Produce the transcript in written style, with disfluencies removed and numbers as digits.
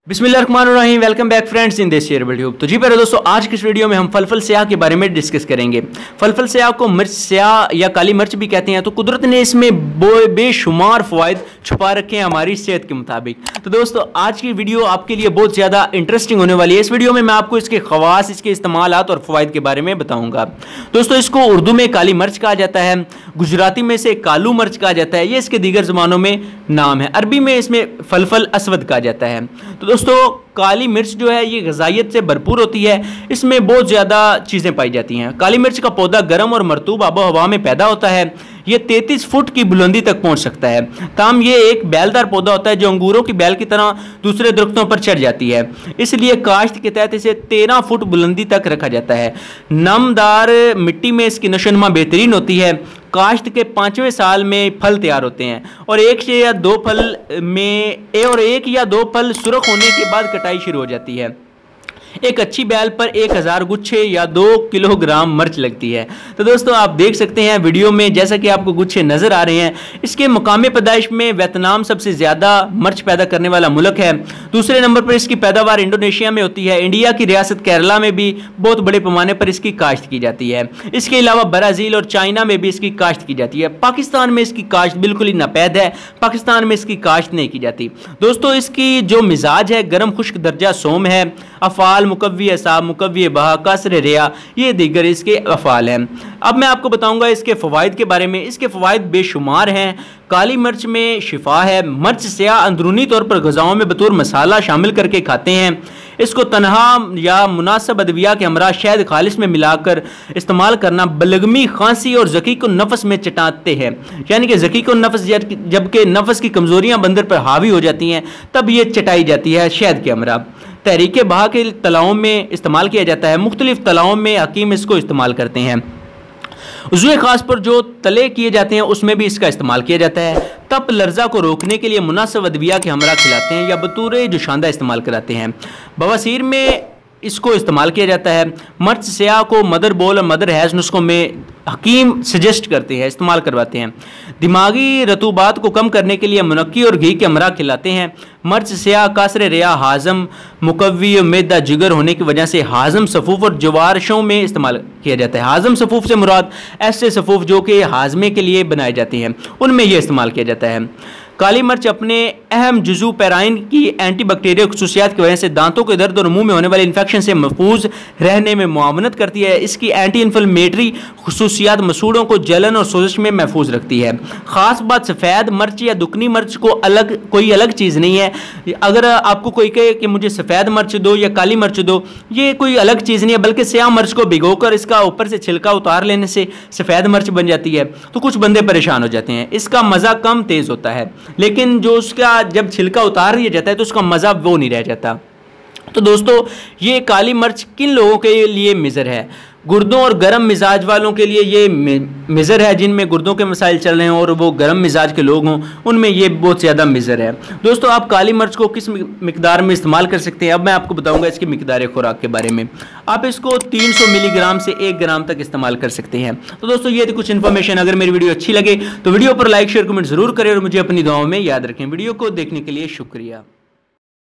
बिस्मिल्लाहिर्रहमानिर्रहीम। Welcome back friends in this share video. तो जी प्यारे दोस्तों, आज की इस वीडियो में हम फलफल स्याह के बारे में डिस्कस करेंगे। फलफल स्याह को मिर्च स्याह या काली मिर्च भी कहते हैं। तो कुदरत ने इसमें बेशुमार फ़वाइद छुपा रखे हैं हमारी सेहत के मुताबिक। तो दोस्तों, आज की वीडियो आपके लिए बहुत ज़्यादा इंटरेस्टिंग होने वाली है। इस वीडियो में मैं आपको इसके ख़वास, इसके इस्तेमालात और फ़वाइद के बारे में बताऊँगा। दोस्तों, इसको उर्दू में काली मिर्च कहा जाता है, गुजराती में इसे कालू मिर्च कहा जाता है, ये इसके दीगर ज़बानों में नाम है। अरबी में इसमें फलफल असवद कहा जाता है। तो दोस्तों, काली मिर्च जो है ये ग़िज़ाइयत से भरपूर होती है। इसमें बहुत ज़्यादा चीज़ें पाई जाती हैं। काली मिर्च का पौधा गर्म और मरतूब आबो हवा में पैदा होता है। ये 33 फुट की बुलंदी तक पहुंच सकता है। ताम ये एक बैलदार पौधा होता है जो अंगूरों की बैल की तरह दूसरे दरख्तों पर चढ़ जाती है। इसलिए काश्त के तहत इसे 13 फुट बुलंदी तक रखा जाता है। नमदार मिट्टी में इसकी नशोनुमा बेहतरीन होती है। काश्त के 5वें साल में फल तैयार होते हैं और एक या दो फल सुरख होने के बाद कटाई शुरू हो जाती है। एक अच्छी बैल पर 1000 गुच्छे या 2 किलोग्राम मिर्च लगती है। तो दोस्तों, आप देख सकते हैं वीडियो में जैसा कि आपको गुच्छे नज़र आ रहे हैं। इसके मुकामी पैदाइश में वियतनाम सबसे ज़्यादा मिर्च पैदा करने वाला मुल्क है। दूसरे नंबर पर इसकी पैदावार इंडोनेशिया में होती है। इंडिया की रियासत केरला में भी बहुत बड़े पैमाने पर इसकी काश्त की जाती है। इसके अलावा ब्राज़ील और चाइना में भी इसकी काश्त की जाती है। पाकिस्तान में इसकी काश्त बिल्कुल ही नापैद है। पाकिस्तान में इसकी काश्त नहीं की जाती। दोस्तों, इसकी जो मिजाज है गर्म खुश्क दर्जा सोम है। अफ़ाल मुकव्वी असाब, मुकव्वी बहा, कसर रिया, ये दीगर इसके अफ़ाल हैं। अब मैं आपको बताऊंगा इसके फ़वाइद के बारे में। इसके फ़वाइद बेशुमार हैं। काली मिर्च में शिफा है। मिर्च स्याह अंदरूनी तौर पर ग़िज़ाओं में बतौर मसाला शामिल करके खाते हैं। इसको तनहा या मुनासिब अदविया के हमरा शहद खालिस में मिलाकर इस्तेमाल करना बलगमी, खांसी और ज़कीक नफ़स में चटाते हैं। यानी कि ज़कीक नफ़स, जबकि नफ़स की कमज़ोरियाँ बंदर पर हावी हो जाती हैं, तब ये चटाई जाती है शहद के हमरा। तहरीक बहा के तलाओं में इस्तेमाल किया जाता है। मुख्तलिफ तलाओं में हकीम इसको इस्तेमाल करते हैं। उज़्वे ख़ास पर जो तले किए जाते हैं उसमें भी इसका इस्तेमाल किया जाता है। तप लर्जा को रोकने के लिए मुनासिब अदविया के हमरा खिलाते हैं या बतूरे जुशांदा इस्तेमाल कराते हैं। बवासीर में इसको इस्तेमाल किया जाता है। मिर्च स्याह को मदर बोल और मदर हैज़ नुस्खों में हकीम सजेस्ट करते हैं, इस्तेमाल करवाते हैं। दिमागी रतूबात को कम करने के लिए मुनक्की और घी के हमरा खिलाते हैं। मिर्च स्याह कासर रिया, हाज़म, मुकव्वी और मैदा जिगर होने की वजह से हाज़म सफ़ूफ़ और जवारशों में इस्तेमाल किया जाता है। हाज़म सफ़ूफ़ से मुराद ऐसे सफ़ूफ़ जो कि हाज़मे के लिए बनाए जाते हैं, उनमें यह इस्तेमाल किया जाता है। काली मिर्च अपने अहम जुज़ू पैराइन की एंटीबैक्टीरियल खुसूसियात की वजह से दांतों के दर्द और मुंह में होने वाले इन्फेक्शन से महफूज रहने में मुआवनत करती है। इसकी एंटी इन्फ्लेमेटरी खुसूसियात मसूड़ों को जलन और सोजिश में महफूज रखती है। ख़ास बात, सफ़ेद मिर्च या दुकनी मिर्च को कोई अलग चीज़ नहीं है। अगर आपको कोई कहे कि मुझे सफ़ेद मिर्च दो या काली मिर्च दो, ये कोई अलग चीज़ नहीं है, बल्कि स्याह मिर्च को भिगोकर इसका ऊपर से छिलका उतार लेने से सफ़ेद मिर्च बन जाती है। तो कुछ बंदे परेशान हो जाते हैं। इसका मज़ा कम तेज़ होता है, लेकिन जो उसका जब छिलका उतार दिया जाता है तो उसका मज़ा वो नहीं रह जाता। तो दोस्तों, ये काली मिर्च किन लोगों के लिए मिज़र है? गुर्दों और गर्म मिजाज वालों के लिए ये मिज़र है। जिनमें गुर्दों के मसाइल चल रहे हैं और वो गर्म मिजाज के लोग हों, उनमें ये बहुत ज़्यादा मिज़र है। दोस्तों, आप काली मिर्च को किस मिकदार में इस्तेमाल कर सकते हैं, अब मैं आपको बताऊंगा इसकी मिकदार खुराक के बारे में। आप इसको 300 मिलीग्राम से 1 ग्राम तक इस्तेमाल कर सकते हैं। तो दोस्तों, ये थी कुछ इन्फॉर्मेशन। अगर मेरी वीडियो अच्छी लगे तो वीडियो पर लाइक शेयर कमेंट ज़रूर करें और मुझे अपनी दुआओं में याद रखें। वीडियो को देखने के लिए शुक्रिया।